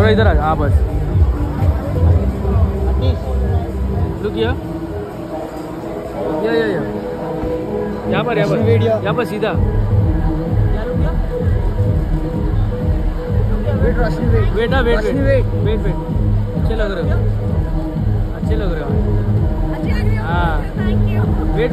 थोड़ा इधर आ जा। हाँ बस लुक या यहाँ पर सीधा वेट अच्छे लग रहे हो हाँ वेट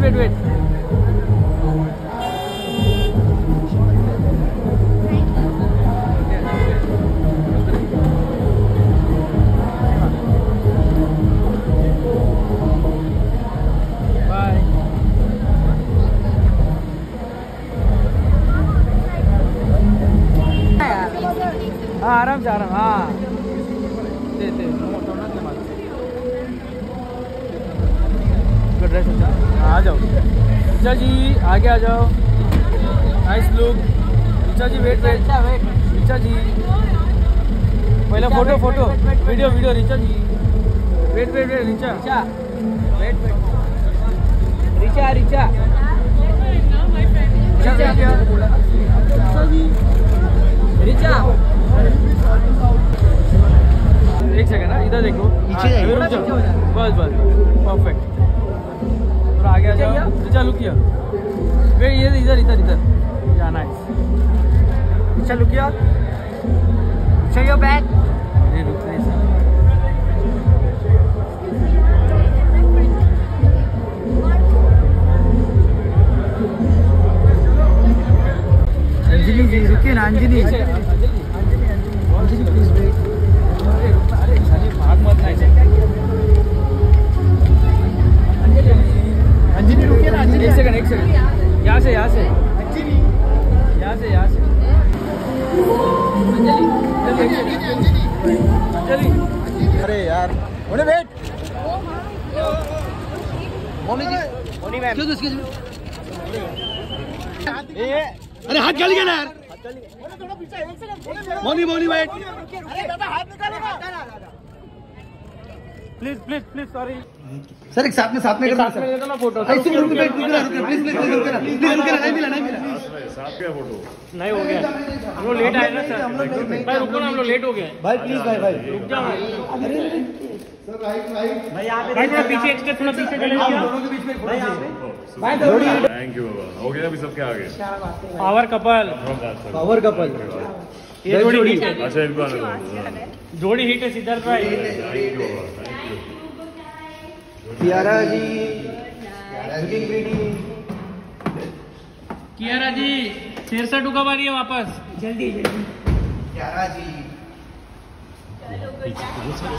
हाँ आराम से हाँ ड्रेस अच्छा आ जाओ ऋचा जी आगे आ जाओ nice look Richa ji wait Richa ji पहला photo video Richa ji wait Richa एक सेकंड ना इधर देखो बस परफेक्ट थोड़ा आगे आ जाओ ऋचा लुक किया वेट ये इधर जाना है ऋचा लुक किया show your back Anjali ji रुकिए ना अंजलि प्लीज वेट अरे भाग मत ना अंजलि रुकिए ना अंजलि एक सेकंड यहाँ से अंजलि अरे यार उन्हें वेट मोनी मैम अरे हाथ गल गया ना यार Moni wait please sorry sir एक साथ में करना सर ना फोटो ऐसे रुक प्लीज नहीं मिला साथ क्या फोटो नहीं हो गया हम लोग लेट आए ना सर भाई रुको ना हम लोग लेट हो गए भाई प्लीज भाई रुक जाओ अरे सर राइट भाई यहां पे थोड़ा पीछे एक्स्ट्रा थोड़ा पीछे चले जाओ दोनों के बीच में भाई यहां पे भाई थैंक यू बाबा हो गया अभी सबके आगे पावर कपल ये जोड़ी अच्छा इनको आने दो जोड़ी हिट है सिद्धार्थ भाई थैंक यू बाबा कियारा जी शेरसा टुका मारिए वापस जल्दी कियारा जी